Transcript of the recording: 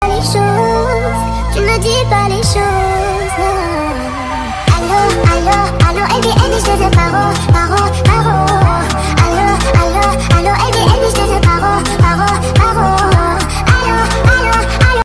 Les choses, tu ne dis pas les choses. Allô, allô, allô, et bien, je te paro, paro.